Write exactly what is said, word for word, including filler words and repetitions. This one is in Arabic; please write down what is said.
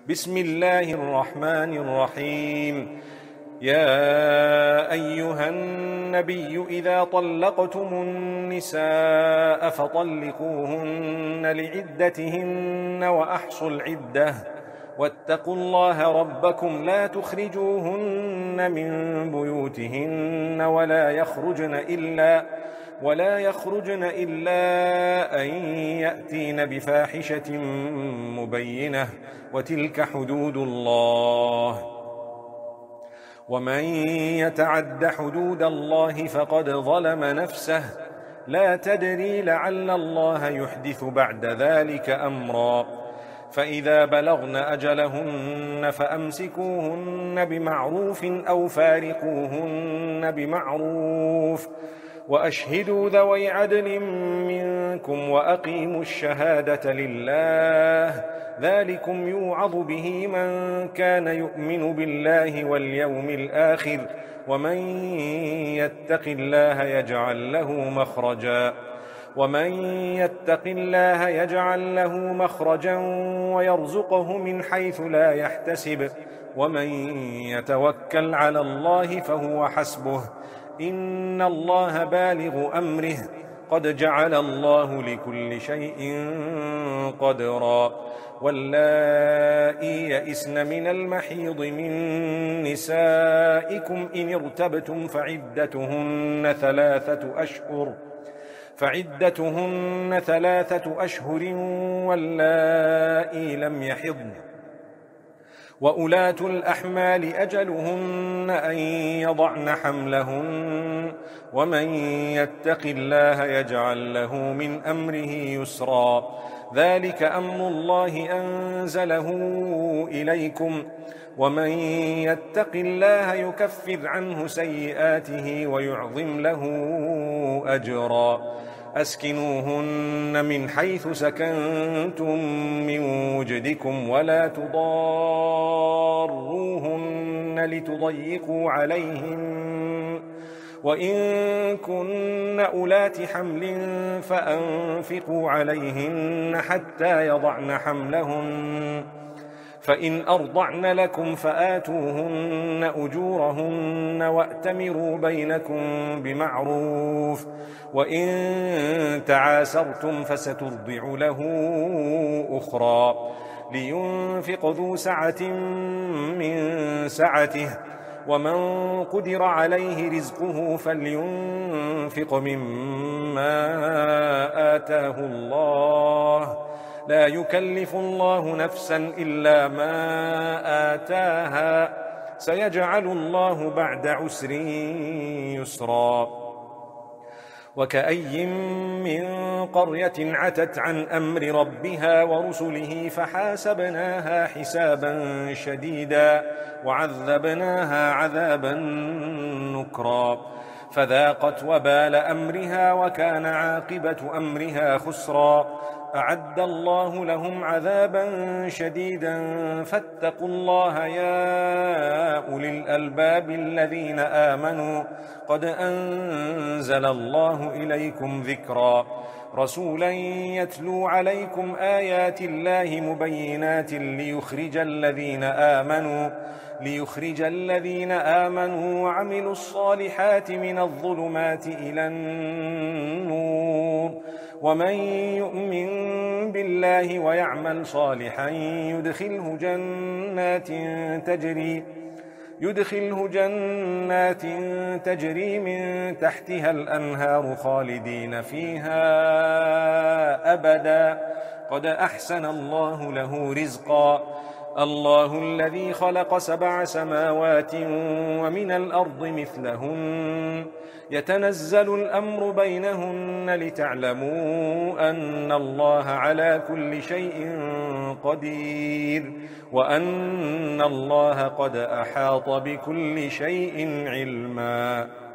بسم الله الرحمن الرحيم. يا أيها النبي إذا طلقتم النساء فطلقوهن لعدتهن وأحصوا العدة واتقوا الله ربكم لا تخرجوهن من بيوتهن ولا يخرجن إلا ولا يخرجن إلا أن يأتين بفاحشة مبينة وتلك حدود الله ومن يتعد حدود الله فقد ظلم نفسه لا تدري لعل الله يحدث بعد ذلك أمرا فإذا بلغن أجلهن فأمسكوهن بمعروف أو فارقوهن بمعروف وأشهدوا ذوي عدل منكم وأقيموا الشهادة لله ذلكم يوعظ به من كان يؤمن بالله واليوم الآخر ومن يتق الله يجعل له مخرجا ومن يتق الله يجعل له مخرجا ويرزقه من حيث لا يحتسب ومن يتوكل على الله فهو حسبه إن الله بالغ أمره قد جعل الله لكل شيء قدرا واللائي يئسن من المحيض من نسائكم إن ارتبتم فعدتهن ثلاثة أشهر فعدتهن ثلاثة أشهر واللائي لم يحضن وأولاة الأحمال أجلهن أن يضعن حملهن ومن يتق الله يجعل له من أمره يسرا ذلك أمر الله أنزله إليكم ومن يتق الله يكفر عنه سيئاته ويعظم له أجرا أسكنوهن من حيث سكنتم من وجدكم ولا تضاروهن لتضيقوا عليهن وإن كن أولات حمل فأنفقوا عليهن حتى يضعن حملهن فإن أرضعن لكم فآتوهن أجورهن وأتمروا بينكم بمعروف وإن تعاسرتم فسترضع له أخرى لينفق ذو سعة من سعته ومن قدر عليه رزقه فلينفق مما آتاه الله لا يكلف الله نفسا إلا ما آتاها سيجعل الله بعد عسر يسرا وكأي من قرية عتت عن أمر ربها ورسله فحاسبناها حسابا شديدا وعذبناها عذابا نكرا فذاقت وبال أمرها وكان عاقبة أمرها خسرا أعد الله لهم عذابا شديدا فاتقوا الله يا أولي الألباب الذين آمنوا قد أنزل الله إليكم ذكرا رسولا يتلو عليكم آيات الله مبينات ليخرج الذين آمنوا ليخرج الذين آمنوا وعملوا الصالحات من الظلمات إلى النور ومن يؤمن بالله ويعمل صالحا يدخله جنات تجري يدخله جنات تجري من تحتها الأنهار خالدين فيها أبدا قد أحسن الله له رزقا الله الذي خلق سبع سماوات ومن الأرض مثلهن يتنزل الأمر بينهن لتعلموا أن الله على كل شيء قدير وأن الله قد أحاط بكل شيء علما.